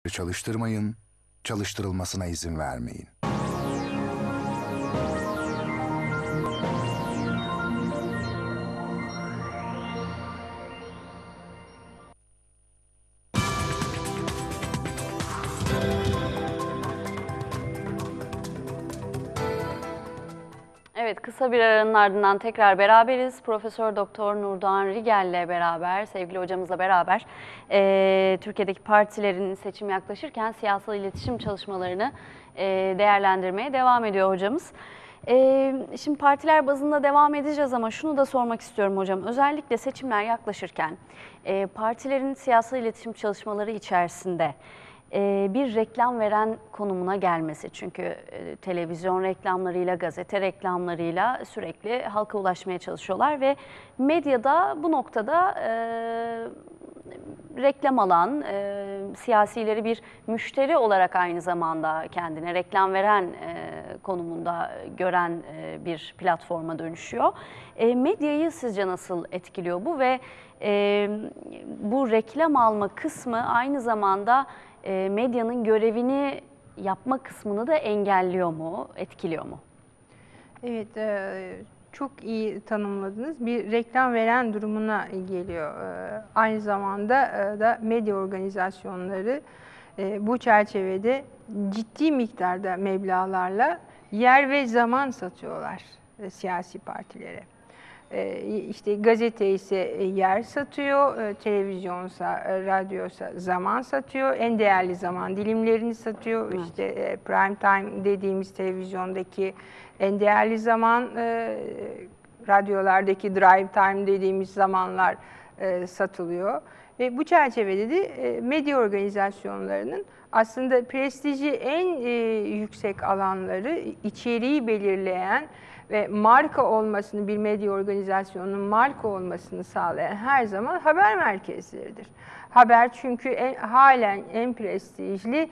çalıştırmayın, çalıştırılmasına izin vermeyin. Evet, kısa bir aranın ardından tekrar beraberiz. Profesör Doktor Nurdoğan Rigel ile beraber, sevgili hocamızla beraber Türkiye'deki partilerin seçim yaklaşırken siyasal iletişim çalışmalarını değerlendirmeye devam ediyor hocamız. Şimdi partiler bazında devam edeceğiz ama şunu da sormak istiyorum hocam. Özellikle seçimler yaklaşırken partilerin siyasal iletişim çalışmaları içerisinde bir reklam veren konumuna gelmesi. Çünkü televizyon reklamlarıyla, gazete reklamlarıyla sürekli halka ulaşmaya çalışıyorlar ve medyada bu noktada reklam alan, siyasileri bir müşteri olarak aynı zamanda kendine reklam veren konumunda gören bir platforma dönüşüyor. Medyayı sizce nasıl etkiliyor bu ve bu reklam alma kısmı aynı zamanda medyanın görevini yapma kısmını da engelliyor mu, etkiliyor mu? Evet, çok iyi tanımladınız. Bir reklam veren durumuna geliyor. Aynı zamanda da medya organizasyonları bu çerçevede ciddi miktarda meblağlarla yer ve zaman satıyorlar siyasi partilere. İşte gazete ise yer satıyor, televizyonsa, radyosa zaman satıyor, en değerli zaman dilimlerini satıyor. Evet. İşte prime time dediğimiz televizyondaki en değerli zaman, radyolardaki drive time dediğimiz zamanlar satılıyor. Ve bu çerçevede de medya organizasyonlarının aslında prestiji en yüksek alanları, içeriği belirleyen ve marka olmasını, bir medya organizasyonunun marka olmasını sağlayan her zaman haber merkezleridir. Haber çünkü halen en prestijli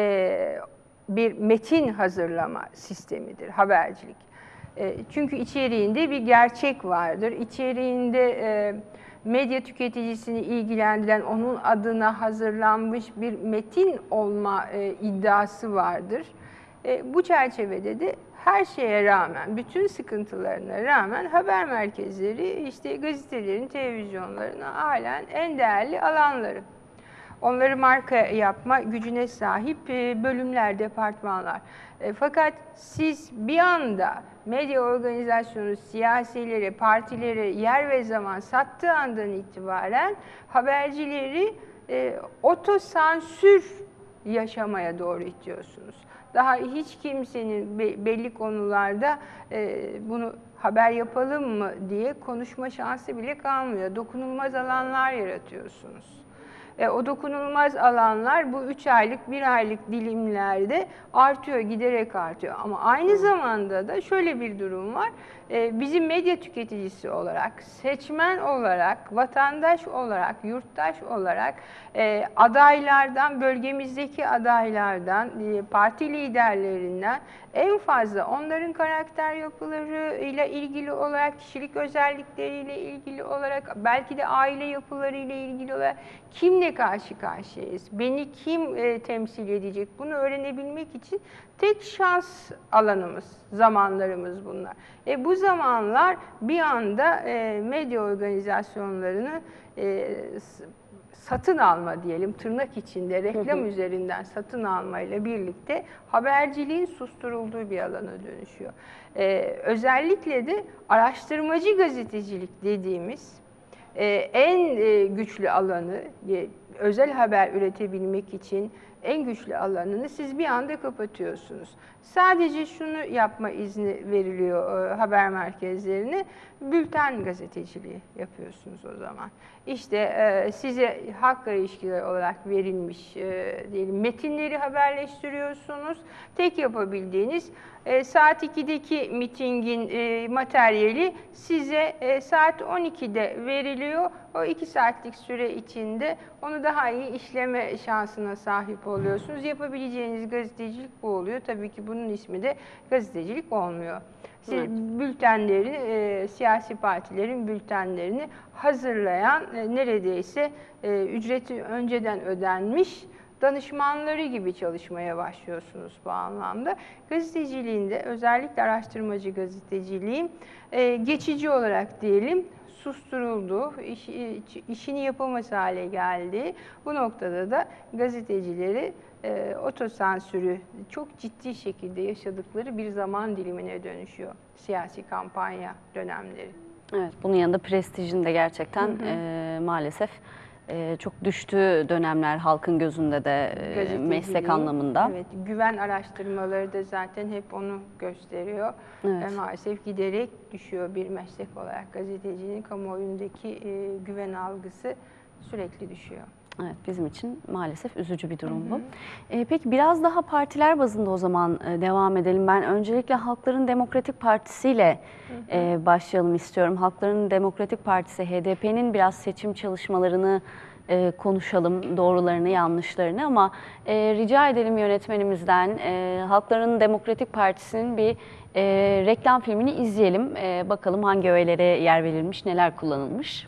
bir metin hazırlama sistemidir, habercilik. Çünkü içeriğinde bir gerçek vardır, içeriğinde medya tüketicisini ilgilendiren, onun adına hazırlanmış bir metin olma iddiası vardır. Bu çerçevede de her şeye rağmen, bütün sıkıntılarına rağmen haber merkezleri, işte gazetelerin, televizyonların halen en değerli alanları. Onları marka yapma gücüne sahip bölümler, departmanlar. Fakat siz bir anda medya organizasyonu siyasilere, partilere yer ve zaman sattığı andan itibaren habercileri otosansür yaşamaya doğru itiyorsunuz. Daha hiç kimsenin belli konularda bunu haber yapalım mı diye konuşma şansı bile kalmıyor. Dokunulmaz alanlar yaratıyorsunuz. O dokunulmaz alanlar bu 3 aylık, 1 aylık dilimlerde artıyor, giderek artıyor. Ama aynı zamanda da şöyle bir durum var. Bizim medya tüketicisi olarak, seçmen olarak, vatandaş olarak, yurttaş olarak adaylardan, bölgemizdeki adaylardan, parti liderlerinden en fazla onların karakter yapılarıyla ilgili olarak, kişilik özellikleriyle ilgili olarak, belki de aile yapılarıyla ilgili olarak kimle karşı karşıyayız? Beni kim temsil edecek? Bunu öğrenebilmek için tek şans alanımız, zamanlarımız bunlar. Bu zamanlar bir anda medya organizasyonlarını satın alma diyelim, tırnak içinde reklam üzerinden satın almayla birlikte haberciliğin susturulduğu bir alana dönüşüyor. Özellikle de araştırmacı gazetecilik dediğimiz en güçlü alanı, özel haber üretebilmek için en güçlü alanını siz bir anda kapatıyorsunuz. Sadece şunu yapma izni veriliyor haber merkezlerine, bülten gazeteciliği yapıyorsunuz o zaman. İşte size halkla ilişkiler olarak verilmiş diyelim metinleri haberleştiriyorsunuz. Tek yapabildiğiniz saat 2'deki mitingin materyali size saat 12'de veriliyor. O 2 saatlik süre içinde onu daha iyi işleme şansına sahip oluyorsunuz. Yapabileceğiniz gazetecilik bu oluyor. Tabii ki bunun ismi de gazetecilik olmuyor. Siz bültenleri, siyasi partilerin bültenlerini hazırlayan neredeyse ücreti önceden ödenmiş danışmanları gibi çalışmaya başlıyorsunuz bu anlamda. Gazeteciliğinde, özellikle araştırmacı gazeteciliğin geçici olarak diyelim susturuldu, işini yapamaz hale geldi. Bu noktada da gazetecileri otosansürü çok ciddi şekilde yaşadıkları bir zaman dilimine dönüşüyor siyasi kampanya dönemleri. Evet, bunun yanında prestijin de gerçekten maalesef çok düştüğü dönemler halkın gözünde de meslek anlamında. Evet, güven araştırmaları da zaten hep onu gösteriyor. Evet. Maalesef giderek düşüyor bir meslek olarak gazetecinin kamuoyundaki güven algısı sürekli düşüyor. Evet, bizim için maalesef üzücü bir durum bu. Peki biraz daha partiler bazında o zaman devam edelim. Ben öncelikle Halkların Demokratik Partisi ile başlayalım istiyorum. Halkların Demokratik Partisi, HDP'nin biraz seçim çalışmalarını konuşalım, doğrularını, yanlışlarını, ama rica edelim yönetmenimizden Halkların Demokratik Partisi'nin bir reklam filmini izleyelim. Bakalım hangi öğelere yer verilmiş, neler kullanılmış.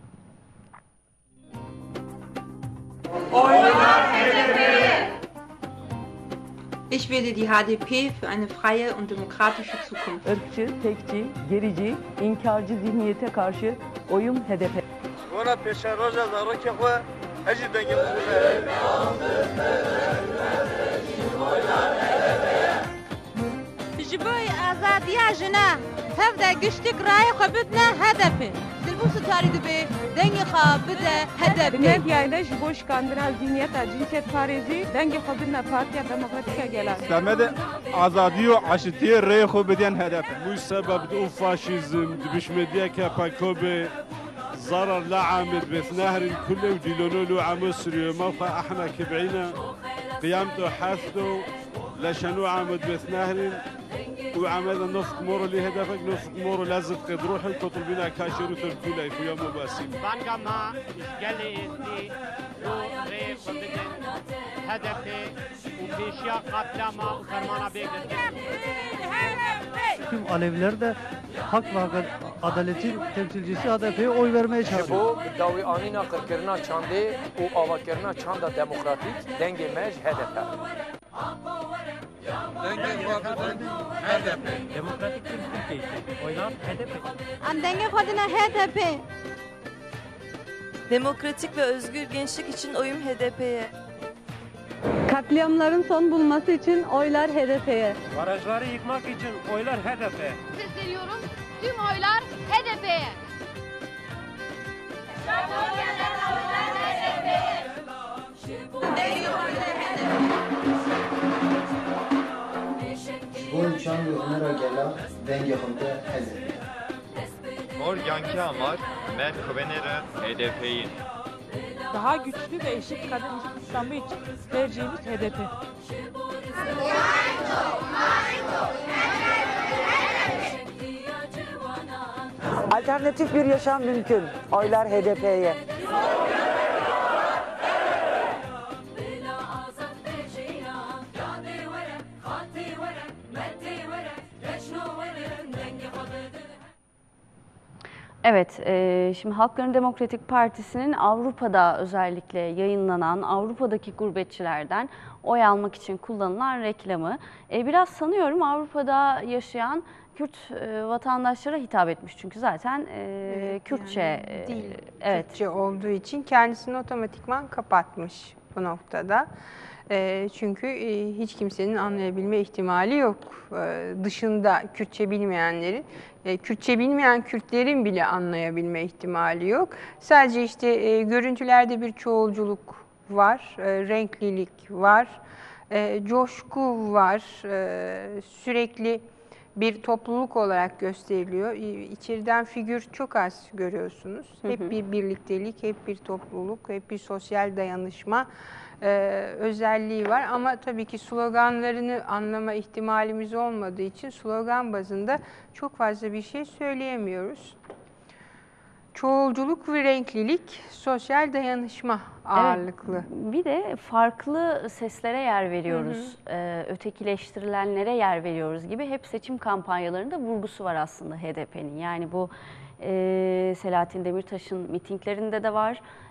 Ich wähle die HDP für eine freie und demokratische Zukunft. Irkçı, tekçi, gerici, inkarcı zihniyete karşı oyum HDP. وانا پیشن روزا زارو که خو اجی دنگی جبوی آزادیا جنا هفده گشتک رای خبتنا هدفه دلبوس تاری دبی دنگی خابده هدفه Net yayla ji bo şikandina zihniyeta cinsiyet parêzî dengê xwe bidine Partiya Demokratîk a Gelan. دمد آزادی و عشتی ری خو بدین هدف مش سبب دو فاشيزم دبش مديا كاباكوب ضرر لا عامد بث نهر كله وديلونو له عمسري موقع احنا كبعينا قيامته حاثته لشنو عامد بث نهر وعمد نفط مورو اللي هدفك نفط مورو لازم قد روحي تطل بنا كاشرو تركولا يا مباسم بانجا ما اشجالي استي دو ريق وبدن هدفي وبيشيا قتلما وفرمانا بيقدر Tüm Aleviler de hak ve adaletin temsilcisi HDP'ye oy vermeye çağırıyor. Bu davi anina kırkırına çandı, o avakırına çanda demokratik denge mej HDP. دنگی خو بدین هدف Demokratik bir Türkiye için oylar HDP. Am denge xwedina HDP. Demokratik ve özgür gençlik için oyum HDP'ye. Katliamların son bulması için oylar HDP'ye. Barajları yıkmak için oylar HDP. Sesleniyorum. Tüm oylar HDP'ye. Bu çan ve onlara gelen denge xwe HDP. Mor yanki amar, men kuvenere HDP'yi. Daha güçlü ve eşit kadın istihdamı için tercihimiz HDP. Alternatif bir yaşam mümkün. Oylar HDP'ye. Evet, şimdi Halkların Demokratik Partisi'nin Avrupa'da özellikle yayınlanan Avrupa'daki gurbetçilerden oy almak için kullanılan reklamı biraz sanıyorum Avrupa'da yaşayan Kürt vatandaşlara hitap etmiş, çünkü zaten Evet, Kürtçe yani dil evet. Kürtçe olduğu için kendisini otomatikman kapatmış bu noktada. Çünkü hiç kimsenin anlayabilme ihtimali yok. Dışında Kürtçe bilmeyenlerin, Kürtçe bilmeyen Kürtlerin bile anlayabilme ihtimali yok. Sadece işte görüntülerde bir çoğulculuk var, renklilik var, coşku var, sürekli bir topluluk olarak gösteriliyor. İçeriden figür çok az görüyorsunuz. Hep bir birliktelik, hep bir topluluk, hep bir sosyal dayanışma özelliği var. Ama tabii ki sloganlarını anlama ihtimalimiz olmadığı için slogan bazında çok fazla bir şey söyleyemiyoruz. Çoğulculuk ve renklilik, sosyal dayanışma ağırlıklı. Evet, bir de farklı seslere yer veriyoruz, ötekileştirilenlere yer veriyoruz gibi hep seçim kampanyalarında vurgusu var aslında HDP'nin. Yani bu Selahattin Demirtaş'ın mitinglerinde de var,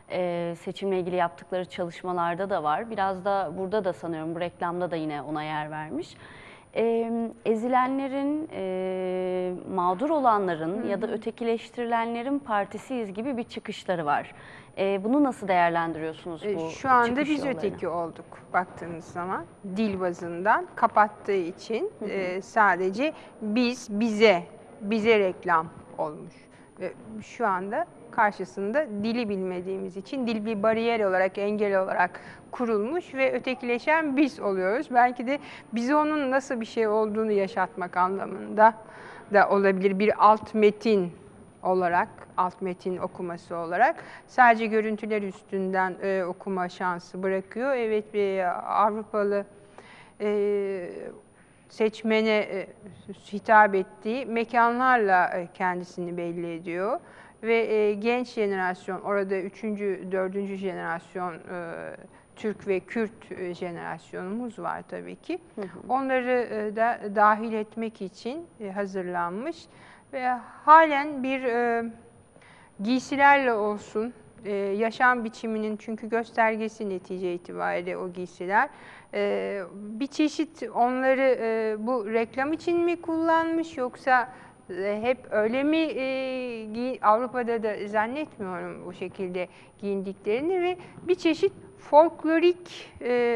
Seçimle ilgili yaptıkları çalışmalarda da var. Biraz da burada da sanıyorum bu reklamda da yine ona yer vermiş. Ezilenlerin, mağdur olanların ya da ötekileştirilenlerin partisiyiz gibi bir çıkışları var. Bunu nasıl değerlendiriyorsunuz bu Şu anda çıkış biz yollarını? öteki olduk baktığınız zaman. Dil bazından kapattığı için sadece bize reklam olmuş. Şu anda karşısında dili bilmediğimiz için dil bir bariyer olarak, engel olarak kurulmuş ve ötekileşen biz oluyoruz. Belki de bize onun nasıl bir şey olduğunu yaşatmak anlamında da olabilir. Bir alt metin olarak, alt metin okuması olarak sadece görüntüler üstünden okuma şansı bırakıyor. Evet, bir Avrupalı seçmene hitap ettiği mekanlarla kendisini belli ediyor. Ve genç jenerasyon, orada 3. 4. jenerasyon Türk ve Kürt jenerasyonumuz var tabii ki. Onları da dahil etmek için hazırlanmış. Ve halen bir giysilerle olsun, yaşam biçiminin çünkü göstergesi netice itibariyle o giysiler. Bir çeşit onları bu reklam için mi kullanmış yoksa hep öyle mi Avrupa'da da zannetmiyorum bu şekilde giyindiklerini ve bir çeşit folklorik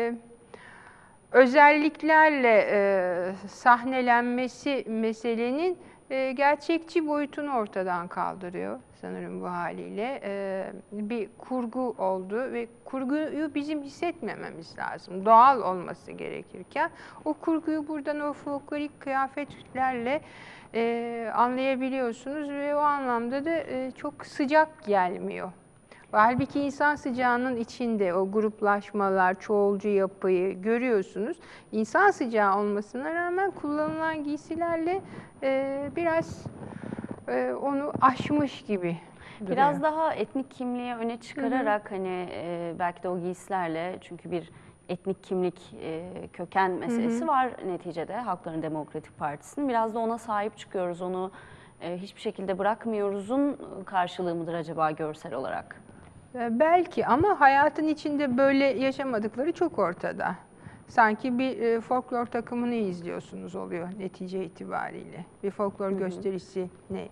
özelliklerle sahnelenmesi meselenin gerçekçi boyutunu ortadan kaldırıyor sanırım bu haliyle. Bir kurgu oldu ve kurguyu bizim hissetmememiz lazım. Doğal olması gerekirken o kurguyu buradan o folklorik kıyafetlerle anlayabiliyorsunuz ve o anlamda da çok sıcak gelmiyor. Halbuki insan sıcağının içinde o gruplaşmalar, çoğulcu yapıyı görüyorsunuz. İnsan sıcağı olmasına rağmen kullanılan giysilerle biraz onu aşmış gibi duruyor. Biraz daha etnik kimliği öne çıkararak hani belki de o giysilerle çünkü bir etnik kimlik köken meselesi var neticede Halkların Demokratik Partisi'nin. Biraz da ona sahip çıkıyoruz, onu hiçbir şekilde bırakmıyoruz'un karşılığı mıdır acaba görsel olarak? Belki ama hayatın içinde böyle yaşamadıkları çok ortada. Sanki bir folklor takımını izliyorsunuz oluyor netice itibariyle. Bir folklor gösterisine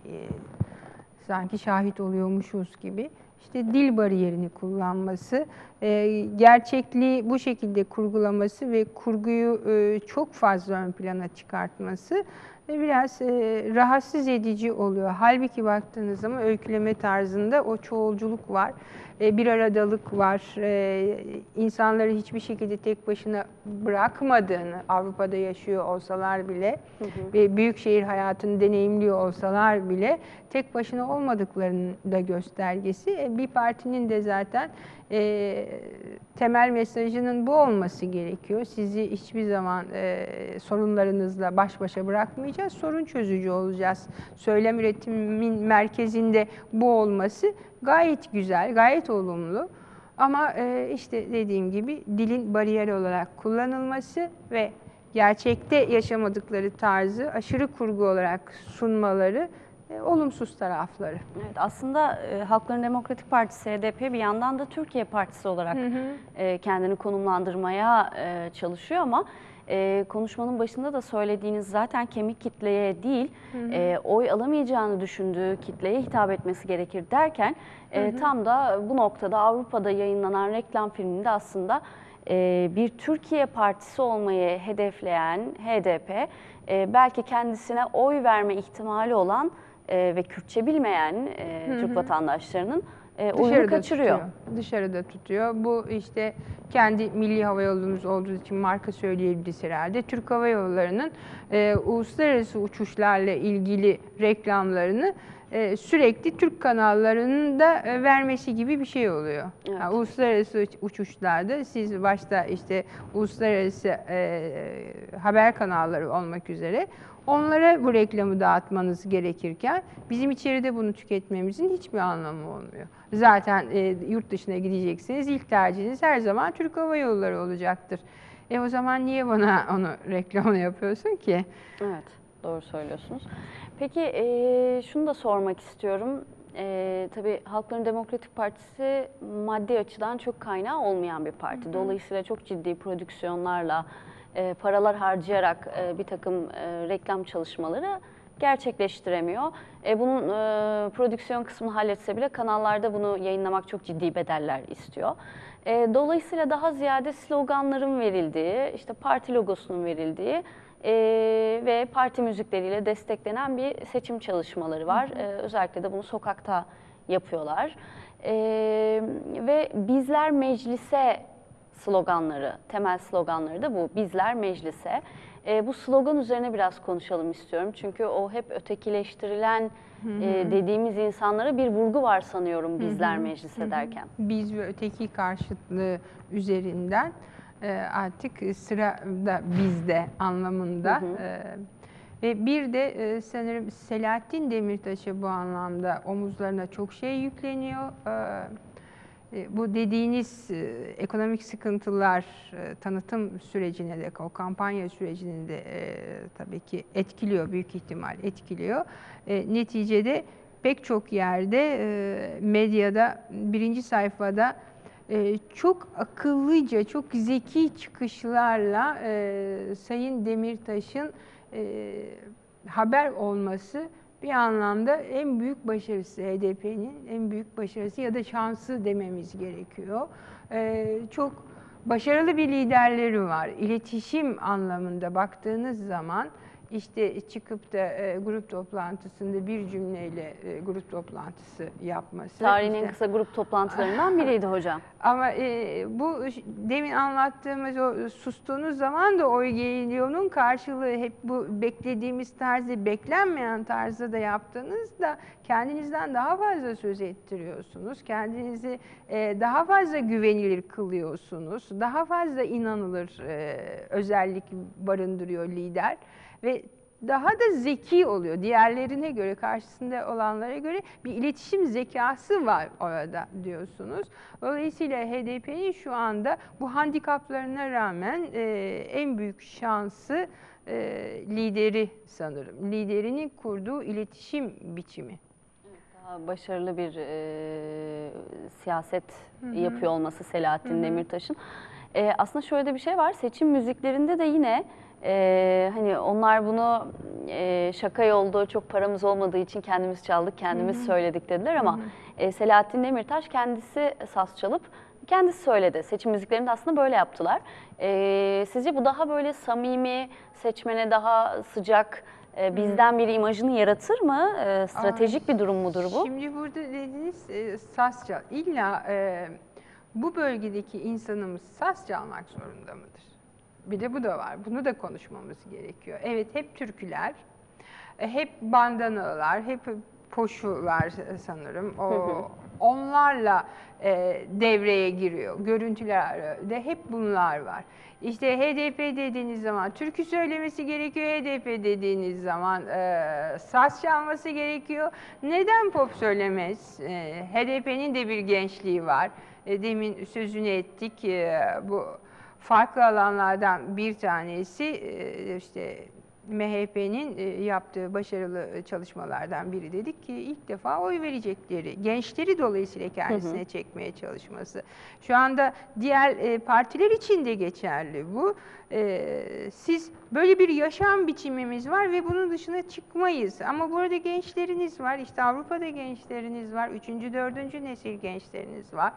sanki şahit oluyormuşuz gibi. İşte dil bariyerini kullanması, gerçekliği bu şekilde kurgulaması ve kurguyu çok fazla ön plana çıkartması biraz rahatsız edici oluyor. Halbuki baktığınız zaman öyküleme tarzında o çoğulculuk var, bir aradalık var, insanları hiçbir şekilde tek başına bırakmadığını Avrupa'da yaşıyor olsalar bile ve büyük şehir hayatını deneyimliyor olsalar bile tek başına olmadıklarının da göstergesi. Bir partinin de zaten temel mesajının bu olması gerekiyor. Sizi hiçbir zaman sorunlarınızla baş başa bırakmayacağız, sorun çözücü olacağız. Söylem üretimin merkezinde bu olması gayet güzel, gayet olumlu. Ama işte dediğim gibi dilin bariyer olarak kullanılması ve gerçekte yaşamadıkları tarzı aşırı kurgu olarak sunmaları olumsuz tarafları. Evet, aslında Halkların Demokratik Partisi HDP bir yandan da Türkiye Partisi olarak kendini konumlandırmaya çalışıyor ama konuşmanın başında da söylediğiniz zaten kemik kitleye değil, oy alamayacağını düşündüğü kitleye hitap etmesi gerekir derken tam da bu noktada Avrupa'da yayınlanan reklam filminde aslında bir Türkiye Partisi olmayı hedefleyen HDP belki kendisine oy verme ihtimali olan ve Kürtçe bilmeyen Türk vatandaşlarının oyunu kaçırıyor. Dışarıda tutuyor. Bu işte kendi milli hava yolumuz olduğu için marka söyleyebiliriz herhalde. Türk Hava Yolları'nın uluslararası uçuşlarla ilgili reklamlarını sürekli Türk kanallarının da vermesi gibi bir şey oluyor. Evet. Yani uluslararası uçuşlarda siz başta işte uluslararası haber kanalları olmak üzere onlara bu reklamı dağıtmanız gerekirken bizim içeride bunu tüketmemizin hiçbir anlamı olmuyor. Zaten yurt dışına gideceksiniz, ilk tercihiniz her zaman Türk Hava Yolları olacaktır. O zaman niye bana onu reklamını yapıyorsun ki? Evet, doğru söylüyorsunuz. Peki şunu da sormak istiyorum. tabii Halkların Demokratik Partisi maddi açıdan çok kaynağı olmayan bir parti. Dolayısıyla çok ciddi prodüksiyonlarla, paralar harcayarak bir takım reklam çalışmaları gerçekleştiremiyor. Bunun prodüksiyon kısmını halletse bile kanallarda bunu yayınlamak çok ciddi bedeller istiyor. Dolayısıyla daha ziyade sloganların verildiği, işte parti logosunun verildiği ve parti müzikleriyle desteklenen bir seçim çalışmaları var. Özellikle de bunu sokakta yapıyorlar. Ve bizler meclise sloganları, temel sloganları da bu. Bizler meclise. Bu slogan üzerine biraz konuşalım istiyorum. Çünkü o hep ötekileştirilen dediğimiz insanlara bir vurgu var sanıyorum bizler meclise derken. Biz ve öteki karşıtlığı üzerinden artık sıra da bizde anlamında. Ve bir de sanırım Selahattin Demirtaş'a bu anlamda omuzlarına çok şey yükleniyor. Bu dediğiniz ekonomik sıkıntılar tanıtım sürecine de, o kampanya sürecini de tabii ki etkiliyor, büyük ihtimal etkiliyor. Neticede pek çok yerde medyada, birinci sayfada çok akıllıca, çok zeki çıkışlarla Sayın Demirtaş'ın haber olması bir anlamda en büyük başarısı, HDP'nin en büyük başarısı ya da şansı dememiz gerekiyor. Çok başarılı bir liderleri var. İletişim anlamında baktığınız zaman işte çıkıp da grup toplantısında bir cümleyle grup toplantısı yapması. Tarihin en kısa grup toplantılarından biriydi hocam. Ama bu demin anlattığımız o sustuğunuz zaman da oy geliyor'nun karşılığı hep bu beklediğimiz tarzı, beklenmeyen tarzda da yaptığınızda kendinizden daha fazla söz ettiriyorsunuz. Kendinizi daha fazla güvenilir kılıyorsunuz. Daha fazla inanılır özellik barındırıyor lider. Ve daha da zeki oluyor. Diğerlerine göre, karşısında olanlara göre bir iletişim zekası var orada diyorsunuz. Dolayısıyla HDP'nin şu anda bu handikaplarına rağmen en büyük şansı lideri sanırım. Liderinin kurduğu iletişim biçimi. Daha başarılı bir siyaset yapıyor olması Selahattin Demirtaş'ın. Aslında şöyle de bir şey var. Seçim müziklerinde de yine hani onlar bunu şaka yolda çok paramız olmadığı için kendimiz çaldık, kendimiz söyledik dediler ama Selahattin Demirtaş kendisi saz çalıp kendisi söyledi. Seçim müziklerini de aslında böyle yaptılar. Sizce bu daha böyle samimi, seçmene daha sıcak, bizden biri imajını yaratır mı? Stratejik bir durum mudur bu? Şimdi burada dediğiniz saz çal. İlla bu bölgedeki insanımız saz çalmak zorunda mıdır? Bir de bu da var. Bunu da konuşmamız gerekiyor. Evet, hep türküler, hep bandanalar, hep poşular sanırım. Onlarla devreye giriyor. Görüntülerde hep bunlar var. İşte HDP dediğiniz zaman türkü söylemesi gerekiyor. HDP dediğiniz zaman saz çalması gerekiyor. Neden pop söylemez? HDP'nin de bir gençliği var. Demin sözünü ettik. Bu farklı alanlardan bir tanesi işte MHP'nin yaptığı başarılı çalışmalardan biri dedik ki ilk defa oy verecekleri, gençleri dolayısıyla kendisine çekmeye çalışması. Şu anda diğer partiler için de geçerli bu. Siz böyle bir yaşam biçimimiz var ve bunun dışına çıkmayız. Ama burada gençleriniz var, işte Avrupa'da gençleriniz var, 3. 4. nesil gençleriniz var.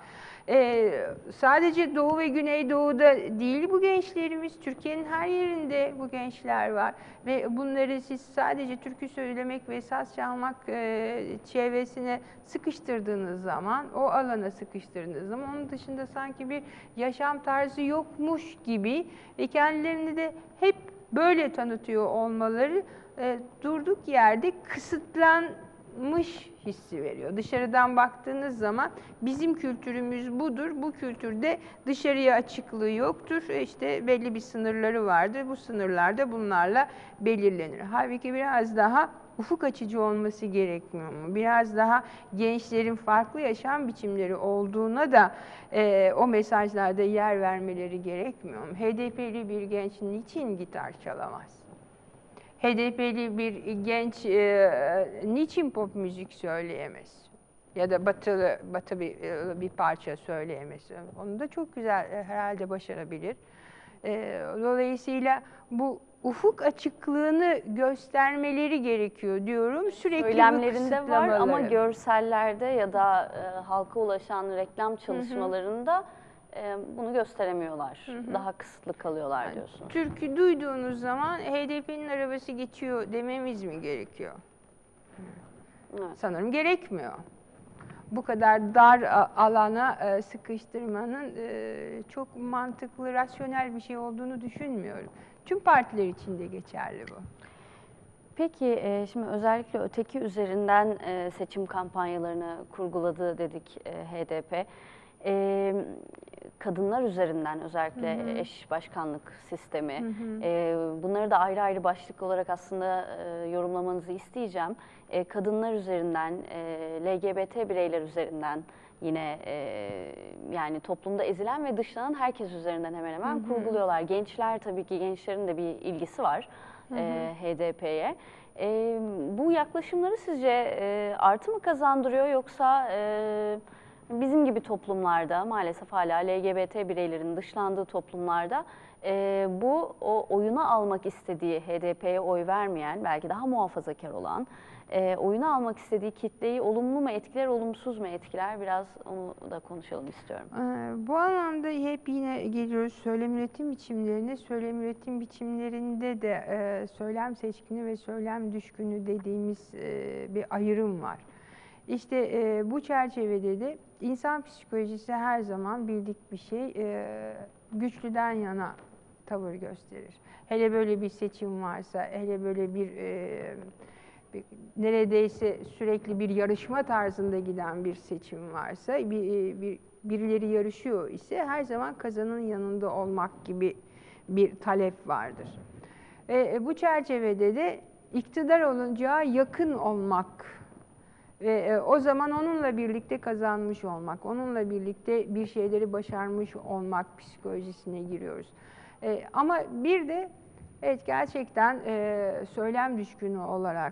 Sadece Doğu ve Güneydoğu'da değil bu gençlerimiz, Türkiye'nin her yerinde bu gençler var. Ve bunları siz sadece türkü söylemek ve saz çalmak çevresine sıkıştırdığınız zaman, o alana sıkıştırdığınız zaman onun dışında sanki bir yaşam tarzı yokmuş gibi ve kendilerini de hep böyle tanıtıyor olmaları durduk yerde kısıtlanmış hissi veriyor. Dışarıdan baktığınız zaman bizim kültürümüz budur, bu kültürde dışarıya açıklığı yoktur. İşte belli bir sınırları vardır, bu sınırlarda bunlarla belirlenir. Halbuki biraz daha ufuk açıcı olması gerekmiyor mu? Biraz daha gençlerin farklı yaşam biçimleri olduğuna da o mesajlarda yer vermeleri gerekmiyor mu? HDP'li bir genç niçin gitar çalamaz? HDP'li bir genç niçin pop müzik söyleyemez? ya da batı bir parça söyleyemesi. Onu da çok güzel herhalde başarabilir. Dolayısıyla bu ufuk açıklığını göstermeleri gerekiyor diyorum. Sürekli söylemlerinde var ama görsellerde ya da halka ulaşan reklam çalışmalarında bunu gösteremiyorlar. Daha kısıtlı kalıyorlar diyorsunuz. Türkü duyduğunuz zaman HDP'nin arabası geçiyor dememiz mi gerekiyor? Evet. Sanırım gerekmiyor. Bu kadar dar alana sıkıştırmanın çok mantıklı, rasyonel bir şey olduğunu düşünmüyorum. Tüm partiler için de geçerli bu. Peki şimdi özellikle öteki üzerinden seçim kampanyalarını kurguladı dedik HDP. Kadınlar üzerinden özellikle eş başkanlık sistemi. Bunları da ayrı ayrı başlık olarak aslında yorumlamanızı isteyeceğim. Kadınlar üzerinden, LGBT bireyler üzerinden yine yani toplumda ezilen ve dışlanan herkes üzerinden hemen hemen kurguluyorlar. Gençler tabii ki gençlerin de bir ilgisi var HDP'ye. Bu yaklaşımları sizce artı mı kazandırıyor yoksa bizim gibi toplumlarda maalesef hala LGBT bireylerin dışlandığı toplumlarda bu oyunu almak istediği HDP'ye oy vermeyen belki daha muhafazakar olan oyunu almak istediği kitleyi olumlu mu etkiler, olumsuz mu etkiler? Biraz onu da konuşalım istiyorum. Bu anlamda hep yine geliyoruz söylem üretim biçimlerine. Söylem üretim biçimlerinde de söylem seçkini ve söylem düşkünü dediğimiz bir ayrım var. İşte bu çerçevede de insan psikolojisi her zaman bildik bir şey, güçlüden yana tavır gösterir. Hele böyle bir seçim varsa, hele böyle bir neredeyse sürekli bir yarışma tarzında giden bir seçim varsa, birileri yarışıyor ise her zaman kazanın yanında olmak gibi bir talep vardır. Bu çerçevede de iktidar olunca yakın olmak ve o zaman onunla birlikte kazanmış olmak, onunla birlikte bir şeyleri başarmış olmak psikolojisine giriyoruz. Ama bir de evet gerçekten söylem düşkünü olarak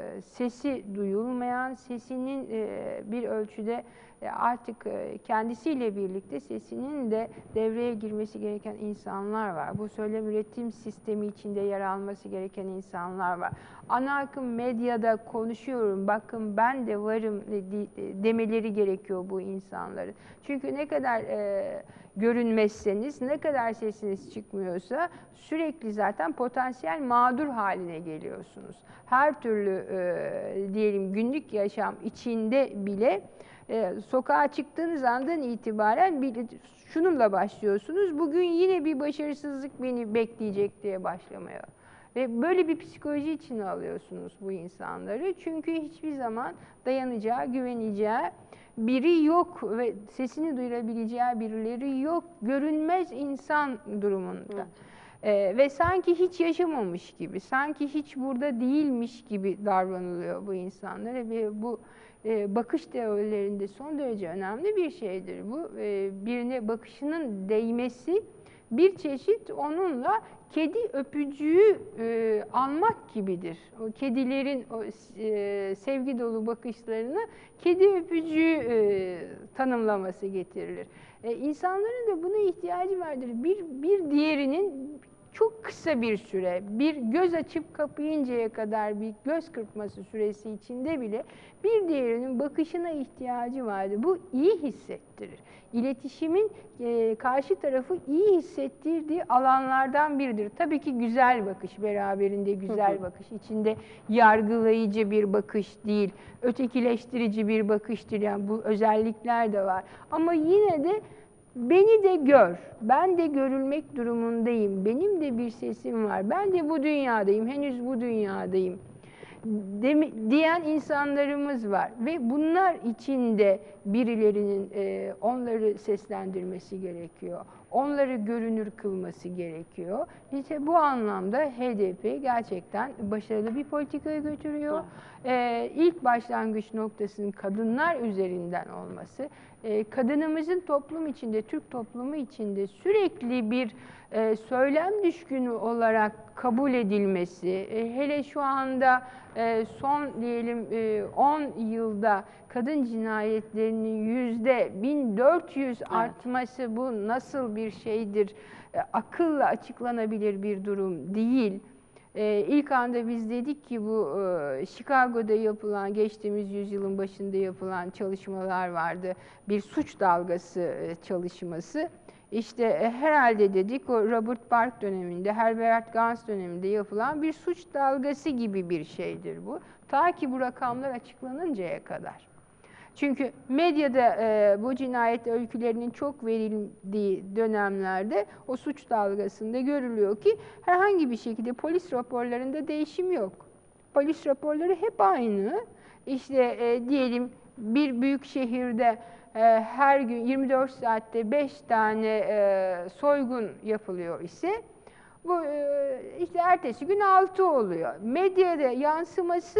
sesi duyulmayan, sesinin bir ölçüde artık kendisiyle birlikte sesinin de devreye girmesi gereken insanlar var. Bu söylem üretim sistemi içinde yer alması gereken insanlar var. Ana akım medyada konuşuyorum, bakın ben de varım demeleri gerekiyor bu insanların. Çünkü ne kadar görünmezseniz, ne kadar sesiniz çıkmıyorsa sürekli zaten potansiyel mağdur haline geliyorsunuz. Her türlü diyelim günlük yaşam içinde bile sokağa çıktığınız andan itibaren şununla başlıyorsunuz. Bugün yine bir başarısızlık beni bekleyecek diye başlamaya. Ve böyle bir psikoloji içine alıyorsunuz bu insanları. Çünkü hiçbir zaman dayanacağı, güveneceği biri yok ve sesini duyurabileceği birileri yok. Görünmez insan durumunda. Ve sanki hiç yaşamamış gibi, sanki hiç burada değilmiş gibi davranılıyor bu insanlara ve bu bakış teorilerinde son derece önemli bir şeydir bu. Birine bakışının değmesi bir çeşit onunla kedi öpücüğü almak gibidir. O kedilerin o sevgi dolu bakışlarını kedi öpücüğü tanımlaması getirilir. İnsanların da buna ihtiyacı vardır. Bir diğerinin çok kısa bir süre, bir göz açıp kapayıncaya kadar bir göz kırpması süresi içinde bile bir diğerinin bakışına ihtiyacı vardır. Bu iyi hissettirir. İletişimin karşı tarafı iyi hissettirdiği alanlardan biridir. Tabii ki güzel bakış, beraberinde güzel bakış, içinde yargılayıcı bir bakış değil, ötekileştirici bir bakıştır. Yani bu özellikler de var. Ama yine de beni de gör, ben de görülmek durumundayım, benim de bir sesim var, ben de bu dünyadayım, henüz bu dünyadayım diyen insanlarımız var. Ve bunlar içinde birilerinin onları seslendirmesi gerekiyor, onları görünür kılması gerekiyor. İşte bu anlamda HDP gerçekten başarılı bir politikaya götürüyor. İlk başlangıç noktasının kadınlar üzerinden olması, kadınımızın toplum içinde, Türk toplumu içinde sürekli bir söylem düşkünü olarak kabul edilmesi, hele şu anda son diyelim 10 yılda kadın cinayetlerinin %1400 artması, bu nasıl bir şeydir? Akılla açıklanabilir bir durum değil. İlk anda biz dedik ki bu Chicago'da yapılan, geçtiğimiz yüzyılın başında yapılan çalışmalar vardı. Bir suç dalgası çalışması. İşte herhalde dedik o Robert Park döneminde, Herbert Gans döneminde yapılan bir suç dalgası gibi bir şeydir bu. Ta ki bu rakamlar açıklanıncaya kadar. Çünkü medyada bu cinayet öykülerinin çok verildiği dönemlerde o suç dalgasında görülüyor ki herhangi bir şekilde polis raporlarında değişim yok. Polis raporları hep aynı. İşte diyelim bir büyük şehirde her gün 24 saatte 5 tane soygun yapılıyor ise bu işte ertesi gün 6 oluyor. Medyada yansıması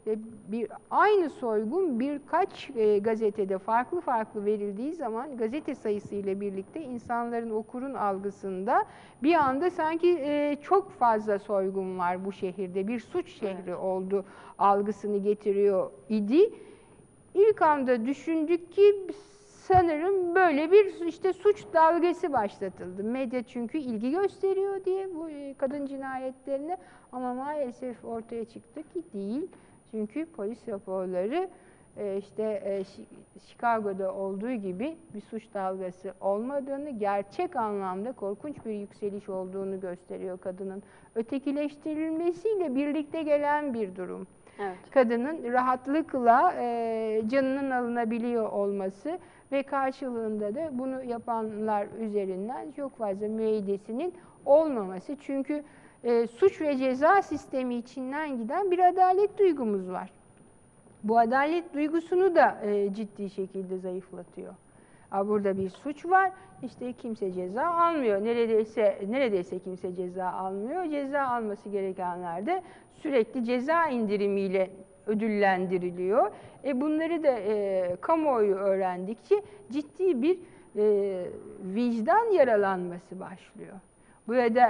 aynı soygun birkaç gazetede farklı farklı verildiği zaman gazete sayısı ile birlikte insanların, okurun algısında bir anda sanki çok fazla soygun var bu şehirde, bir suç şehri oldu algısını getiriyor idi. İlk anda düşündük ki sanırım böyle bir işte suç dalgası başlatıldı. Medya çünkü ilgi gösteriyor diye bu kadın cinayetlerine, ama maalesef ortaya çıktı ki değil. Çünkü polis raporları işte Chicago'da olduğu gibi bir suç dalgası olmadığını, gerçek anlamda korkunç bir yükseliş olduğunu gösteriyor kadının. Ötekileştirilmesiyle birlikte gelen bir durum. Evet. Kadının rahatlıkla canının alınabiliyor olması ve karşılığında da bunu yapanlar üzerinden çok fazla müeyyidesinin olmaması. Çünkü suç ve ceza sistemi içinden giden bir adalet duygumuz var. Bu adalet duygusunu da ciddi şekilde zayıflatıyor. Burada bir suç var, işte kimse ceza almıyor. Neredeyse kimse ceza almıyor. Ceza alması gerekenler de sürekli ceza indirimiyle ödüllendiriliyor. Bunları da kamuoyu öğrendikçe ciddi bir vicdan yaralanması başlıyor. Burada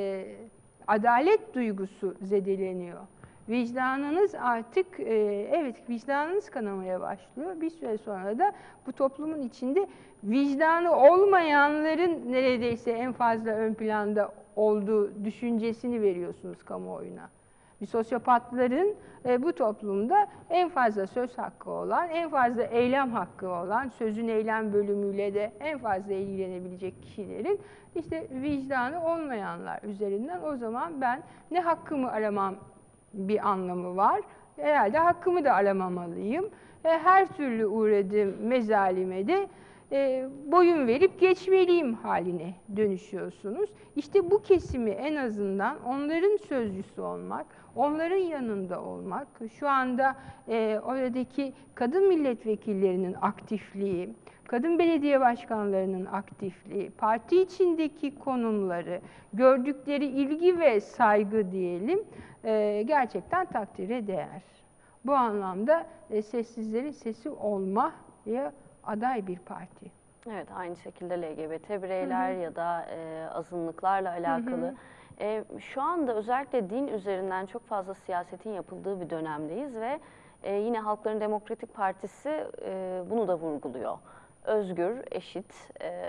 adalet duygusu zedeleniyor. Vicdanınız artık, evet vicdanınız kanamaya başlıyor. Bir süre sonra da bu toplumun içinde vicdanı olmayanların neredeyse en fazla ön planda olduğu düşüncesini veriyorsunuz kamuoyuna. Bir sosyopatların bu toplumda en fazla söz hakkı olan, en fazla eylem hakkı olan, sözün eylem bölümüyle de en fazla ilgilenebilecek kişilerin işte vicdanı olmayanlar üzerinden o zaman ben ne hakkımı aramam bir anlamı var. Herhalde hakkımı da aramamalıyım. Her türlü uğradığım mezalime de boyun verip geçmeliyim haline dönüşüyorsunuz. İşte bu kesimi en azından onların sözcüsü olmak, onların yanında olmak, şu anda oradaki kadın milletvekillerinin aktifliği, kadın belediye başkanlarının aktifliği, parti içindeki konumları, gördükleri ilgi ve saygı diyelim, gerçekten takdire değer. Bu anlamda sessizlerin sesi olmaya aday bir parti. Evet, aynı şekilde LGBT bireyler ya da azınlıklarla alakalı. Şu anda özellikle din üzerinden çok fazla siyasetin yapıldığı bir dönemdeyiz ve yine Halkların Demokratik Partisi bunu da vurguluyor. Özgür, eşit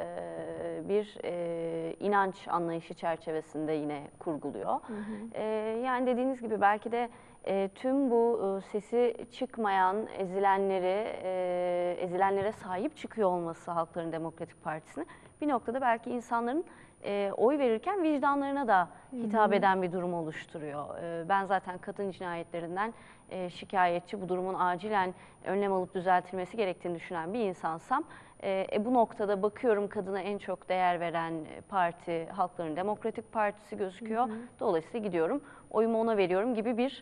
bir inanç anlayışı çerçevesinde yine kurguluyor. Yani dediğiniz gibi belki de tüm bu sesi çıkmayan ezilenlere sahip çıkıyor olması Halkların Demokratik Partisi'ne bir noktada belki insanların oy verirken vicdanlarına da hitap eden bir durum oluşturuyor. Ben zaten kadın cinayetlerinden şikayetçi, bu durumun acilen önlem alıp düzeltilmesi gerektiğini düşünen bir insansam, bu noktada bakıyorum kadına en çok değer veren parti Halkların Demokratik Partisi gözüküyor. Dolayısıyla gidiyorum, oyumu ona veriyorum gibi bir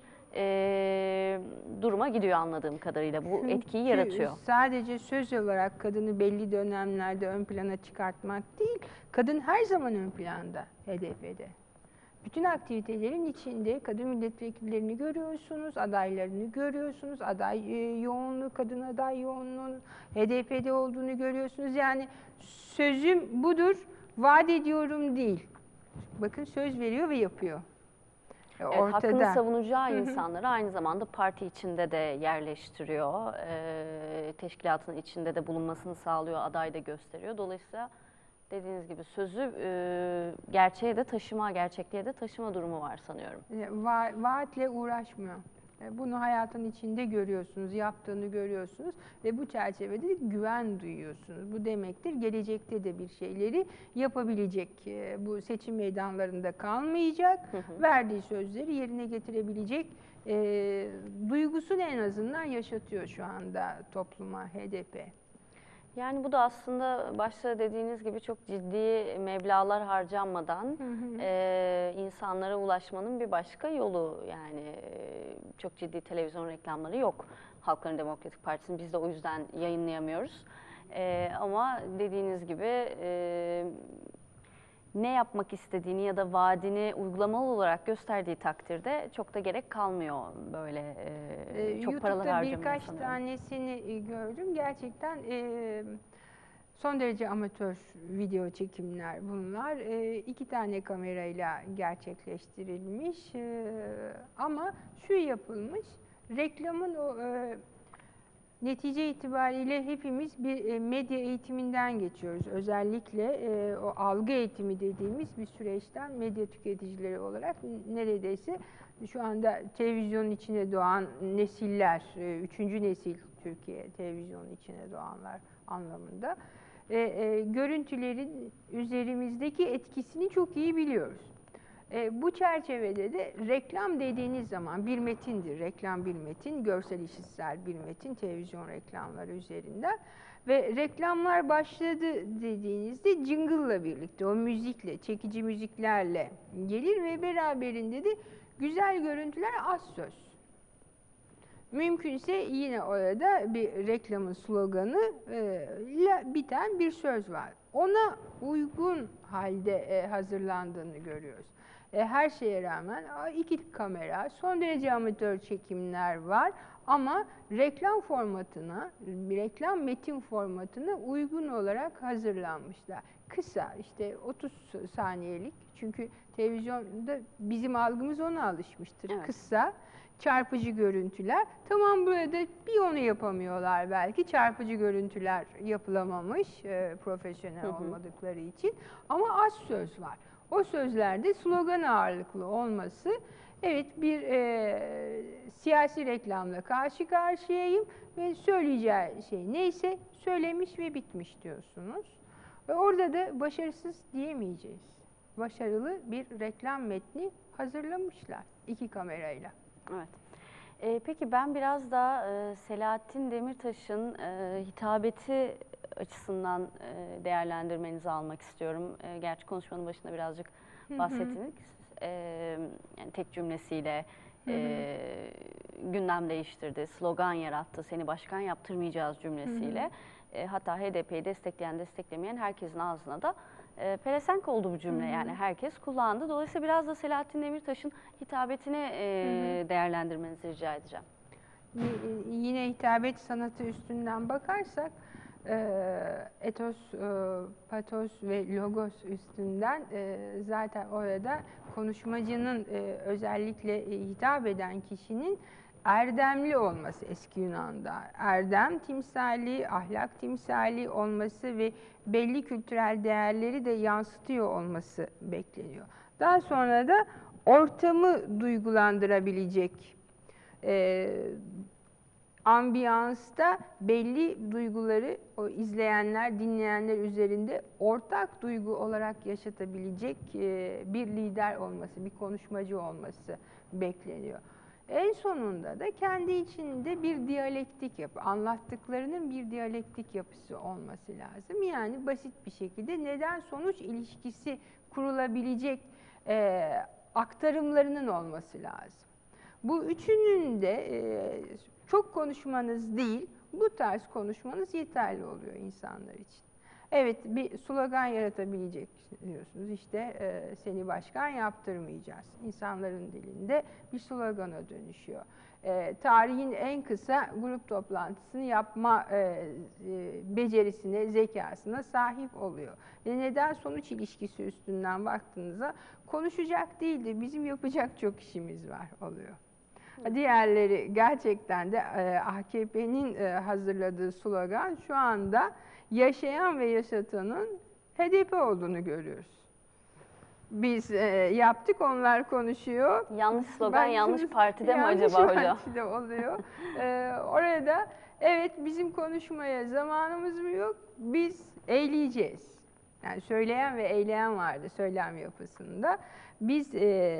duruma gidiyor anladığım kadarıyla. Bu etkiyi yaratıyor. Sadece söz olarak kadını belli dönemlerde ön plana çıkartmak değil, kadın her zaman ön planda HDP'de. bütün aktivitelerin içinde kadın milletvekillerini görüyorsunuz, adaylarını görüyorsunuz, aday yoğunluğu, kadın aday yoğunluğunun HDP'de olduğunu görüyorsunuz. Yani sözüm budur, vaat ediyorum değil. Bakın söz veriyor ve yapıyor. Evet, hakkını savunacağı insanları aynı zamanda parti içinde de yerleştiriyor. Teşkilatın içinde de bulunmasını sağlıyor, aday da gösteriyor. Dolayısıyla dediğiniz gibi sözü gerçeğe de taşıma, gerçekliğe de taşıma durumu var sanıyorum. Vaatle uğraşmıyor. Bunu hayatın içinde görüyorsunuz, yaptığını görüyorsunuz ve bu çerçevede de güven duyuyorsunuz. Bu demektir gelecekte de bir şeyleri yapabilecek, bu seçim meydanlarında kalmayacak, verdiği sözleri yerine getirebilecek duygusunu en azından yaşatıyor şu anda topluma HDP. Yani bu da aslında başta dediğiniz gibi çok ciddi meblağlar harcanmadan insanlara ulaşmanın bir başka yolu. Yani çok ciddi televizyon reklamları yok Halkların Demokratik Partisi'nin. Biz de o yüzden yayınlayamıyoruz. Ama dediğiniz gibi ne yapmak istediğini ya da vaadini uygulamalı olarak gösterdiği takdirde çok da gerek kalmıyor böyle çok paralar harcamaya. YouTube'da birkaç tanesini gördüm. Gerçekten son derece amatör video çekimler bunlar. 2 tane kamerayla gerçekleştirilmiş. Ama şu yapılmış, reklamın o netice itibariyle hepimiz bir medya eğitiminden geçiyoruz. Özellikle o algı eğitimi dediğimiz bir süreçten medya tüketicileri olarak neredeyse şu anda televizyonun içine doğan nesiller, 3. nesil Türkiye televizyonun içine doğanlar anlamında görüntülerin üzerimizdeki etkisini çok iyi biliyoruz. Bu çerçevede de reklam dediğiniz zaman bir metindir. Reklam bir metin, görsel işitsel bir metin, televizyon reklamları üzerinden. Ve reklamlar başladı dediğinizde jingle'la birlikte, o müzikle, çekici müziklerle gelir ve beraberinde de güzel görüntüler, az söz. Mümkünse yine orada bir reklamın sloganı ile biten bir söz var. Ona uygun halde hazırlandığını görüyoruz. Her şeye rağmen 2 kamera, son derece amatör çekimler var ama reklam formatına, reklam metin formatına uygun olarak hazırlanmışlar. Kısa, işte 30 saniyelik, çünkü televizyonda bizim algımız ona alışmıştır. Evet. Kısa, çarpıcı görüntüler. Tamam, burada bir onu yapamıyorlar belki. Çarpıcı görüntüler yapılamamış profesyonel olmadıkları için. Ama az söz var. O sözlerde slogan ağırlıklı olması, evet bir siyasi reklamla karşı karşıyayım ve söyleyeceği şey neyse söylemiş ve bitmiş diyorsunuz. Ve orada da başarısız diyemeyeceğiz. Başarılı bir reklam metni hazırlamışlar 2 kamerayla. Evet. Peki ben biraz da Selahattin Demirtaş'ın hitabeti açısından değerlendirmenizi almak istiyorum. Gerçi konuşmanın başında birazcık bahsettiniz. Yani tek cümlesiyle gündem değiştirdi, slogan yarattı, seni başkan yaptırmayacağız cümlesiyle. Hatta HDP'yi destekleyen, desteklemeyen herkesin ağzına da pelesenk oldu bu cümle. Yani herkes kullandı. Dolayısıyla biraz da Selahattin Demirtaş'ın hitabetini değerlendirmenizi rica edeceğim. Yine hitabet sanatı üstünden bakarsak, etos, patos ve logos üstünden zaten orada konuşmacının özellikle hitap eden kişinin erdemli olması eski Yunan'da. Erdem timsali, ahlak timsali olması ve belli kültürel değerleri de yansıtıyor olması bekleniyor. Daha sonra da ortamı duygulandırabilecek ambiyansta belli duyguları o izleyenler, dinleyenler üzerinde ortak duygu olarak yaşatabilecek bir lider olması, bir konuşmacı olması bekleniyor. En sonunda da kendi içinde bir diyalektik yapı, anlattıklarının bir diyalektik yapısı olması lazım. Yani basit bir şekilde neden-sonuç ilişkisi kurulabilecek aktarımlarının olması lazım. Bu üçünün de çok konuşmanız değil, bu tarz konuşmanız yeterli oluyor insanlar için. Evet, bir slogan yaratabilecek diyorsunuz. İşte seni başkan yaptırmayacağız. İnsanların dilinde bir slogana dönüşüyor. Tarihin en kısa grup toplantısını yapma becerisine, zekasına sahip oluyor. Neden sonuç ilişkisi üstünden baktığınızda konuşacak değil de bizim yapacak çok işimiz var oluyor. Diğerleri gerçekten de AKP'nin hazırladığı slogan şu anda yaşayan ve yaşatanın HDP olduğunu görüyoruz. Biz yaptık, onlar konuşuyor. Yanlış slogan, yanlış partide mi acaba hocam? Yanlış partide oluyor. Orada evet bizim konuşmaya zamanımız mı yok? Biz eyleyeceğiz. Yani söyleyen ve eyleyen vardı söylem yapısında. Biz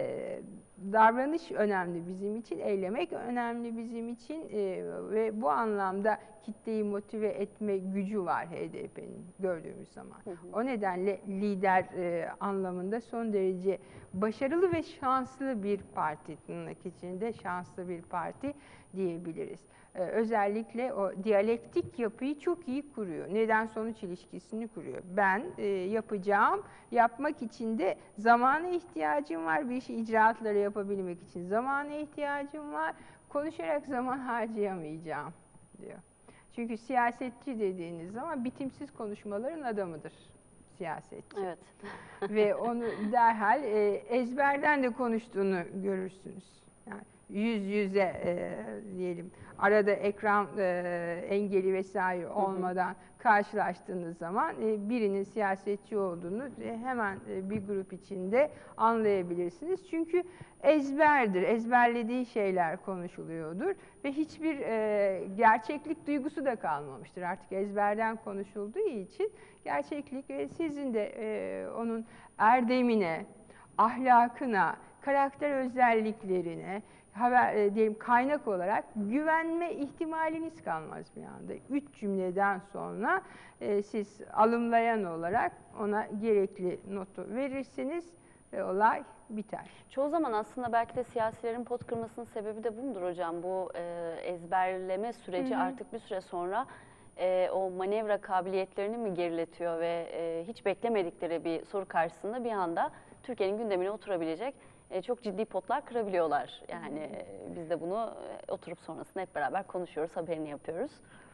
davranış önemli bizim için, eylemek önemli bizim için ve bu anlamda kitleyi motive etme gücü var HDP'nin gördüğümüz zaman. O nedenle lider anlamında son derece başarılı ve şanslı bir parti, tırnak içinde şanslı bir parti diyebiliriz. Özellikle o diyalektik yapıyı çok iyi kuruyor. Neden sonuç ilişkisini kuruyor. Ben yapacağım, yapmak için de zamana ihtiyacım var. Bir işi icraatları yapabilmek için zamana ihtiyacım var. Konuşarak zaman harcayamayacağım diyor. Çünkü siyasetçi dediğiniz zaman bitimsiz konuşmaların adamıdır siyasetçi. Evet. Ve onu derhal ezberden de konuştuğunu görürsünüz. Yani yüz yüze diyelim arada ekran engeli vesaire olmadan karşılaştığınız zaman birinin siyasetçi olduğunu hemen bir grup içinde anlayabilirsiniz. Çünkü ezberdir, ezberlediği şeyler konuşuluyordur ve hiçbir gerçeklik duygusu da kalmamıştır. Artık ezberden konuşulduğu için gerçeklik sizin de onun erdemine, ahlakına, karakter özelliklerine, diyelim kaynak olarak güvenme ihtimaliniz kalmaz bir anda. 3 cümleden sonra siz alımlayan olarak ona gerekli notu verirsiniz ve olay biter. Çoğu zaman aslında belki de siyasilerin pot kırmasının sebebi de bu mudur hocam? Bu ezberleme süreci artık bir süre sonra o manevra kabiliyetlerini mi geriletiyor ve hiç beklemedikleri bir soru karşısında bir anda Türkiye'nin gündemine oturabilecek çok ciddi potlar kırabiliyorlar. Yani biz de bunu oturup sonrasında hep beraber konuşuyoruz, haberini yapıyoruz.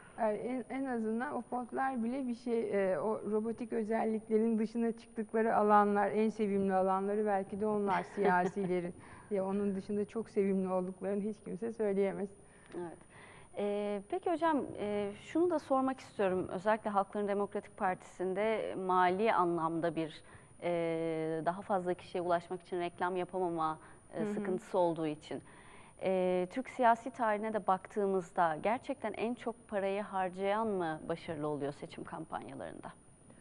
En azından o potlar bile bir şey, o robotik özelliklerin dışına çıktıkları alanlar, en sevimli alanları belki de onlar siyasilerin. Ya onun dışında çok sevimli olduklarını hiç kimse söyleyemez. Evet. Peki hocam şunu da sormak istiyorum. Özellikle Halkların Demokratik Partisi'nde mali anlamda bir daha fazla kişiye ulaşmak için reklam yapamama sıkıntısı olduğu için. Türk siyasi tarihine de baktığımızda gerçekten en çok parayı harcayan mı başarılı oluyor seçim kampanyalarında?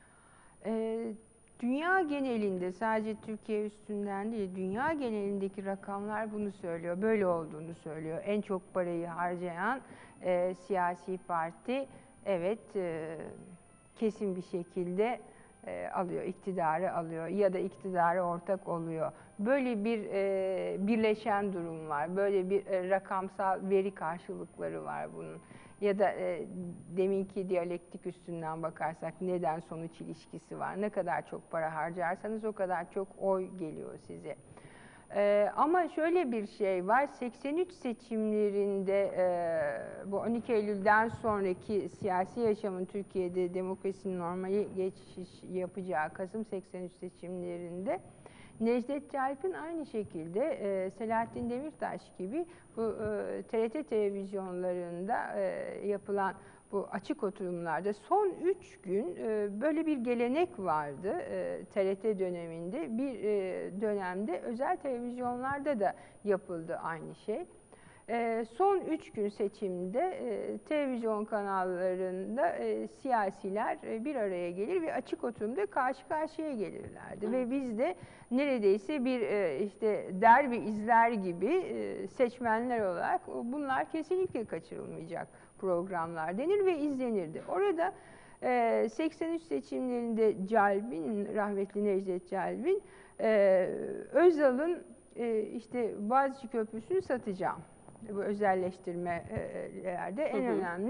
Dünya genelinde, sadece Türkiye üstünden değil, dünya genelindeki rakamlar bunu söylüyor. Böyle olduğunu söylüyor. En çok parayı harcayan siyasi parti evet kesin bir şekilde alıyor, iktidarı alıyor ya da iktidara ortak oluyor. Böyle bir birleşen durum var. Böyle bir rakamsal veri karşılıkları var bunun. Ya da deminki diyalektik üstünden bakarsak neden sonuç ilişkisi var. Ne kadar çok para harcarsanız o kadar çok oy geliyor size. Ama şöyle bir şey var, 83 seçimlerinde bu 12 Eylül'den sonraki siyasi yaşamın Türkiye'de demokrasinin normali geçiş yapacağı Kasım 83 seçimlerinde Necdet Calp'in aynı şekilde Selahattin Demirtaş gibi bu TRT televizyonlarında yapılan bu açık oturumlarda son 3 gün böyle bir gelenek vardı TRT döneminde. Bir dönemde özel televizyonlarda da yapıldı aynı şey. Son 3 gün seçimde televizyon kanallarında siyasiler bir araya gelir ve açık oturumda karşı karşıya gelirlerdi. Ve biz de neredeyse bir işte derbi izler gibi seçmenler olarak bunlar kesinlikle kaçırılmayacak programlar denir ve izlenirdi. Orada 83 seçimlerinde Calp'in, rahmetli Necdet Calp'in Özal'ın işte Boğaziçi Köprüsü'nü satacağım. Bu özelleştirmelerde en önemli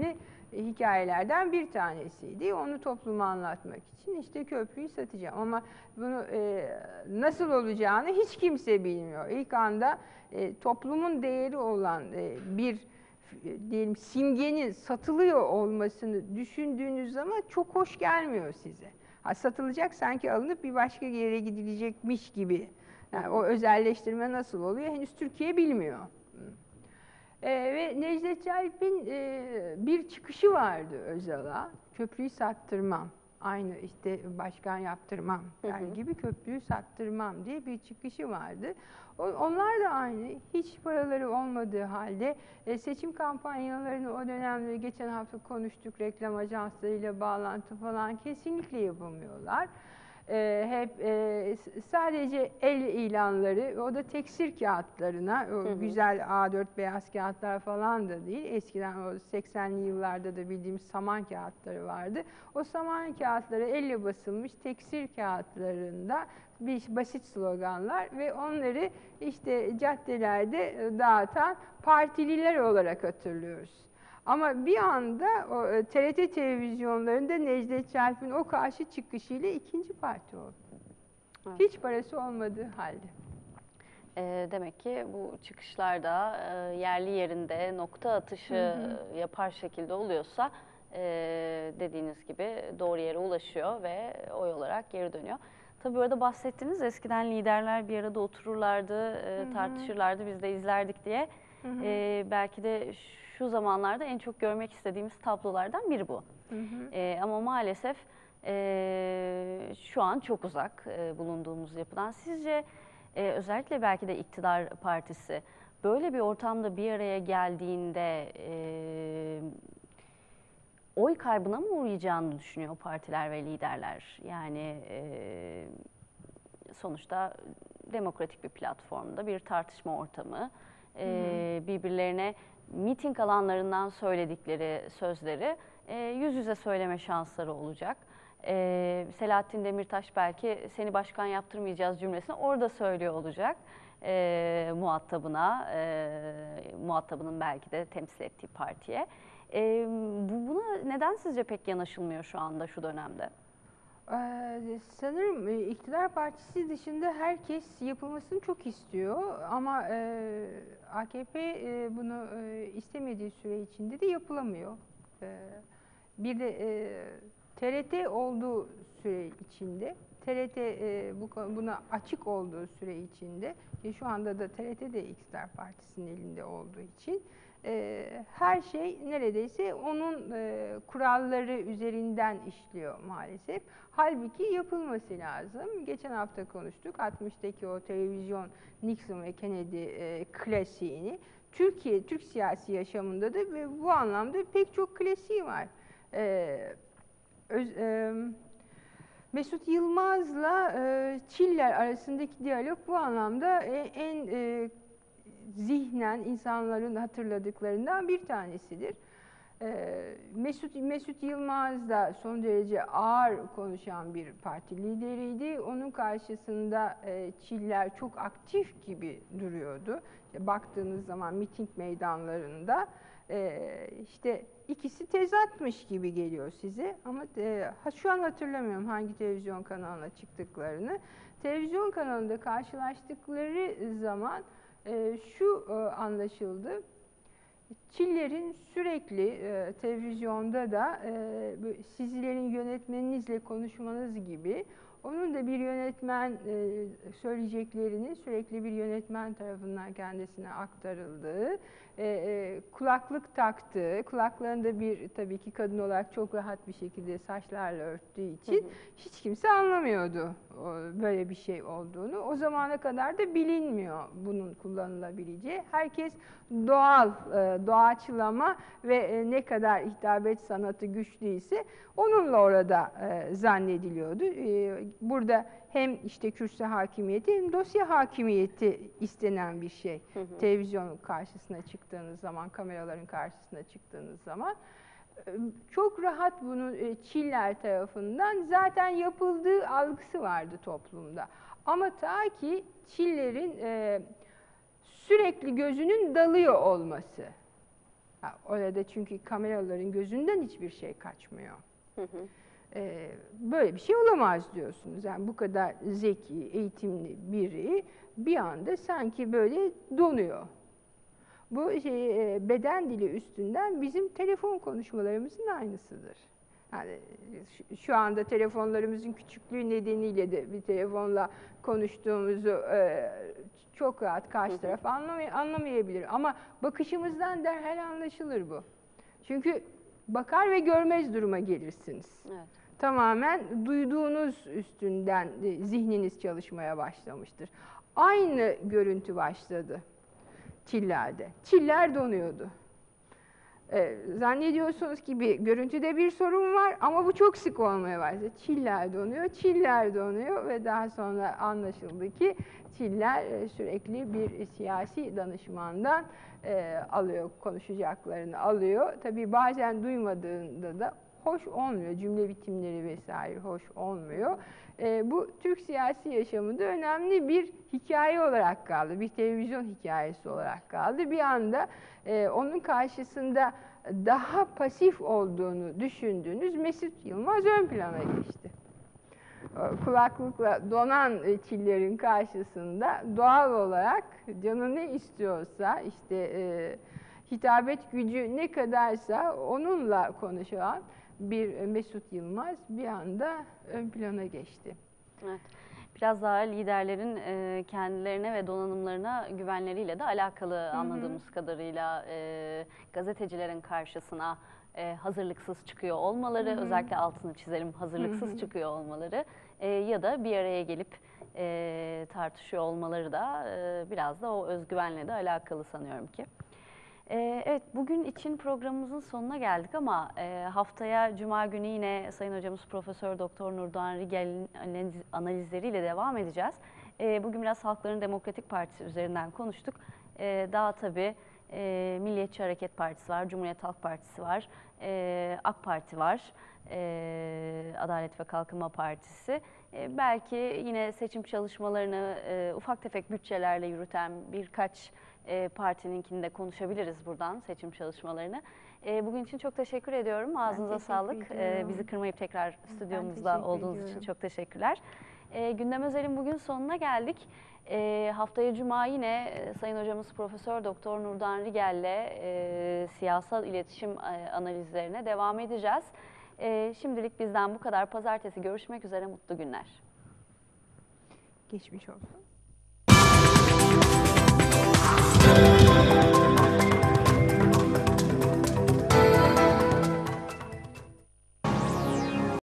hikayelerden bir tanesiydi. Onu topluma anlatmak için işte köprüyü satacağım. Ama bunu nasıl olacağını hiç kimse bilmiyor. İlk anda toplumun değeri olan bir diyelim simgenin satılıyor olmasını düşündüğünüz zaman çok hoş gelmiyor size. Satılacak sanki alınıp bir başka yere gidilecekmiş gibi. Yani o özelleştirme nasıl oluyor henüz Türkiye bilmiyor. Ve Necdet Celp'in bir çıkışı vardı Özal'a. Köprüyü sattırmam. Aynı işte başkan yaptırmam gibi köprüyü sattırmam diye bir çıkışı vardı. Onlar da aynı. Hiç paraları olmadığı halde seçim kampanyalarını o dönemde geçen hafta konuştuk. Reklam ajanslarıyla bağlantı falan kesinlikle yapamıyorlar. Hep sadece el ilanları, o da teksir kağıtlarına, o güzel A4 beyaz kağıtlar falan da değil. Eskiden o 80'li yıllarda da bildiğimiz saman kağıtları vardı. O saman kağıtları elle basılmış teksir kağıtlarında basit sloganlar ve onları işte caddelerde dağıtan partililer olarak hatırlıyoruz. Ama bir anda o TRT televizyonlarında Necdet Celp'in o karşı çıkışıyla ikinci parti oldu. Evet. Hiç parası olmadığı halde. Demek ki bu çıkışlarda yerli yerinde nokta atışı yapar şekilde oluyorsa dediğiniz gibi doğru yere ulaşıyor ve oy olarak geri dönüyor. Tabii orada bahsettiniz, eskiden liderler bir arada otururlardı, tartışırlardı, biz de izlerdik diye. Belki de şu zamanlarda en çok görmek istediğimiz tablolardan biri bu. Ama maalesef şu an çok uzak bulunduğumuz yapıdan. Sizce özellikle belki de iktidar partisi böyle bir ortamda bir araya geldiğinde oy kaybına mı uğrayacağını düşünüyor partiler ve liderler? Yani sonuçta demokratik bir platformda bir tartışma ortamı, birbirlerine miting alanlarından söyledikleri sözleri yüz yüze söyleme şansları olacak. Selahattin Demirtaş belki seni başkan yaptırmayacağız cümlesini orada söylüyor olacak muhatabına, muhatabının belki de temsil ettiği partiye. Buna neden sizce pek yanaşılmıyor şu anda, şu dönemde? Sanırım iktidar partisi dışında herkes yapılmasını çok istiyor ama AKP bunu istemediği süre içinde de yapılamıyor. Bir de TRT olduğu süre içinde, TRT buna açık olduğu süre içinde, şu anda da TRT de iktidar partisinin elinde olduğu için her şey neredeyse onun kuralları üzerinden işliyor maalesef. Halbuki yapılması lazım. Geçen hafta konuştuk 60'daki o televizyon Nixon ve Kennedy klasiğini. Türk siyasi yaşamında da ve bu anlamda pek çok klasiği var. Mesut Yılmaz'la Çiller arasındaki diyalog bu anlamda en zihnen insanların hatırladıklarından bir tanesidir. Mesut Yılmaz da son derece ağır konuşan bir parti lideriydi. Onun karşısında Çiller çok aktif gibi duruyordu. Baktığınız zaman miting meydanlarında işte ikisi tezatmış gibi geliyor size. Ama şu an hatırlamıyorum hangi televizyon kanalına çıktıklarını. Televizyon kanalında karşılaştıkları zaman şu anlaşıldı. Çiller'in sürekli televizyonda da sizlerin yönetmeninizle konuşmanız gibi onun da bir yönetmen söyleyeceklerini sürekli bir yönetmen tarafından kendisine aktarıldığı, kulaklık taktığı, kulaklarında bir tabii ki kadın olarak çok rahat bir şekilde saçlarla örttüğü için hiç kimse anlamıyordu böyle bir şey olduğunu. O zamana kadar da bilinmiyor bunun kullanılabileceği. Herkes doğaçlama ve ne kadar hitabet sanatı güçlüyse onunla orada zannediliyordu. Burada hem işte kürsü hakimiyeti hem dosya hakimiyeti istenen bir şey. Televizyonun karşısına çıktığınız zaman, kameraların karşısına çıktığınız zaman çok rahat bunu Çiller tarafından zaten yapıldığı algısı vardı toplumda. Ama ta ki Çiller'in sürekli gözünün dalıyor olması. Orada çünkü kameraların gözünden hiçbir şey kaçmıyor. Böyle bir şey olamaz diyorsunuz. Yani bu kadar zeki, eğitimli biri bir anda sanki böyle donuyor. Bu beden dili üstünden bizim telefon konuşmalarımızın aynısıdır. Yani şu anda telefonlarımızın küçüklüğü nedeniyle de bir telefonla konuştuğumuzu çok rahat karşı taraf anlamayabilir. Ama bakışımızdan derhal anlaşılır bu. Çünkü bakar ve görmez duruma gelirsiniz. Evet. Tamamen duyduğunuz üstünden zihniniz çalışmaya başlamıştır. Aynı görüntü başladı Çiller'de. Çiller donuyordu. Zannediyorsunuz ki görüntüde bir sorun var ama bu çok sık olmaya başladı. Çiller donuyor, Çiller donuyor ve daha sonra anlaşıldı ki Çiller sürekli bir siyasi danışmandan alıyor, konuşacaklarını alıyor. Tabii bazen duymadığında da hoş olmuyor, cümle bitimleri vesaire hoş olmuyor. Bu Türk siyasi yaşamında önemli bir hikaye olarak kaldı, bir televizyon hikayesi olarak kaldı. Bir anda onun karşısında daha pasif olduğunu düşündüğünüz Mesut Yılmaz ön plana geçti. Kulaklıkla donan Çiller'in karşısında doğal olarak canı ne istiyorsa, hitabet gücü ne kadarsa onunla konuşan bir Mesut Yılmaz bir anda ön plana geçti. Evet. Biraz daha liderlerin kendilerine ve donanımlarına güvenleriyle de alakalı anladığımız kadarıyla gazetecilerin karşısına hazırlıksız çıkıyor olmaları, özellikle altını çizelim, hazırlıksız çıkıyor olmaları ya da bir araya gelip tartışıyor olmaları da biraz da o özgüvenle de alakalı sanıyorum ki. Evet, bugün için programımızın sonuna geldik ama haftaya Cuma günü yine Sayın Hocamız Profesör Doktor Nurdoğan Rigel'in analizleriyle devam edeceğiz. Bugün biraz Halkların Demokratik Partisi üzerinden konuştuk. Daha tabii Milliyetçi Hareket Partisi var, Cumhuriyet Halk Partisi var, AK Parti var, Adalet ve Kalkınma Partisi. Belki yine seçim çalışmalarını ufak tefek bütçelerle yürüten birkaç partininkini de konuşabiliriz buradan, seçim çalışmalarını. Bugün için çok teşekkür ediyorum. Ağzınıza sağlık. Bizi kırmayıp tekrar stüdyomuzda olduğunuz için çok teşekkürler. Gündem Özel'in bugün sonuna geldik. Haftaya Cuma yine Sayın Hocamız Profesör Doktor Nurdoğan Rigel'le siyasal iletişim analizlerine devam edeceğiz. Şimdilik bizden bu kadar. Pazartesi görüşmek üzere. Mutlu günler. Geçmiş olsun.